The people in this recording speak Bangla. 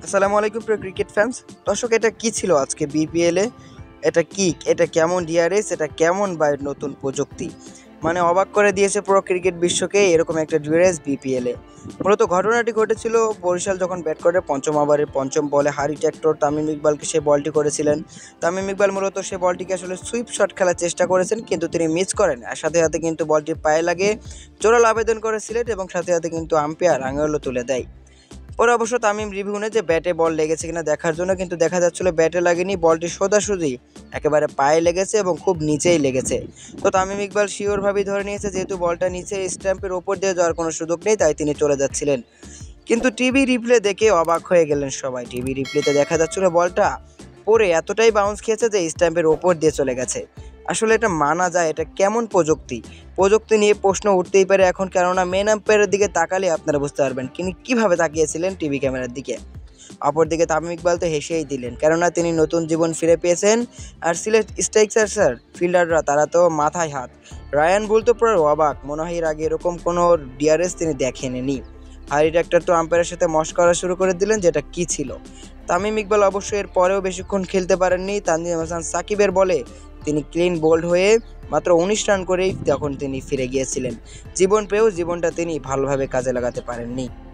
আসসালামু আলাইকুম প্রিয় ক্রিকেট ফ্যান্স। দর্শক, এটা কি ছিল আজকে বিপিএলে? এটা কি, এটা কেমন ডিআরএস, এটা কেমন বা নতুন প্রযুক্তি, মানে অবাক করে দিয়েছে পুরো ক্রিকেট বিশ্বকে এরকম একটা ডিআরএস বিপিএলে। মূলত ঘটনাটি ঘটেছিল বরিশাল যখন ব্যাট করে পঞ্চম ওভারের পঞ্চম বলে হারি ট্র্যাক্টর তামিম ইকবালকে সে বলটি করেছিলেন। তামিম ইকবাল মূলত সে বলটিকে আসলে সুইপ শট খেলার চেষ্টা করেছেন, কিন্তু তিনি মিস করেন। আর সাথে সাথে কিন্তু বলটি পায়ে লাগে জোরালো আবেদন করে সিলেট এবং সাথে সাথে কিন্তু আম্পায়ার আঙুলও তুলে দেয়। পরে অবশ্য তামিম রিভিউ নেয় যে ব্যাটে বল লেগেছে কিনা দেখার জন্য, কিন্তু দেখা যাচ্ছিল ব্যাটে লাগেনি, বলটি সোজাসুজি একেবারে পায়ে লেগেছে এবং খুব নিচেই লেগেছে। তো তামিম ইকবাল শিওরভাবেই ধরে নিয়েছে যেহেতু বলটা নিচে স্ট্যাম্পের ওপর দিয়ে যাওয়ার কোনো সুযোগ নেই, তাই তিনি চলে যাচ্ছিলেন। কিন্তু টিভি রিপ্লে দেখে অবাক হয়ে গেলেন সবাই। টিভি রিপ্লেতে দেখা যাচ্ছিল বলটা পরে এতটাই বাউন্স খেয়েছে যে স্ট্যাম্পের ওপর দিয়ে চলে গেছে। আসলে এটা মানা যায়? এটা কেমন প্রযুক্তি? প্রযুক্তি নিয়ে প্রশ্ন উঠতেই পারে এখন, কেননা মেন আম্পায়ারের দিকে তাকালে আপনারা বুঝতে পারবেন তিনি কীভাবে তাকিয়েছিলেন টিভি ক্যামেরার দিকে। অপরদিকে তামিম ইকবাল তো হেসেই দিলেন, কেননা তিনি নতুন জীবন ফিরে পেয়েছেন। আর সিলেট স্ট্রাইকার্সের ফিল্ডাররা তারা তো মাথায় হাত। রায়ান বুল তো পুরো অবাক, মনে হয় এর আগে এরকম কোনো ডিআরএস তিনি দেখেননি। হারি ডাক্তার তো আম্পায়ারের সাথে মস্করা শুরু করে দিলেন, যেটা কি ছিল। তামিম ইকবাল অবশ্য এর পরেও বেশিক্ষণ খেলতে পারেননি। তানজিম হাসান সাকিবের বলে তিনি ক্লিন বোল্ড হয়ে মাত্র ১৯ রান করেই তখন তিনি ফিরে গিয়েছিলেন। জীবন পেয়েও জীবনটা তিনি ভালোভাবে কাজে লাগাতে পারেননি।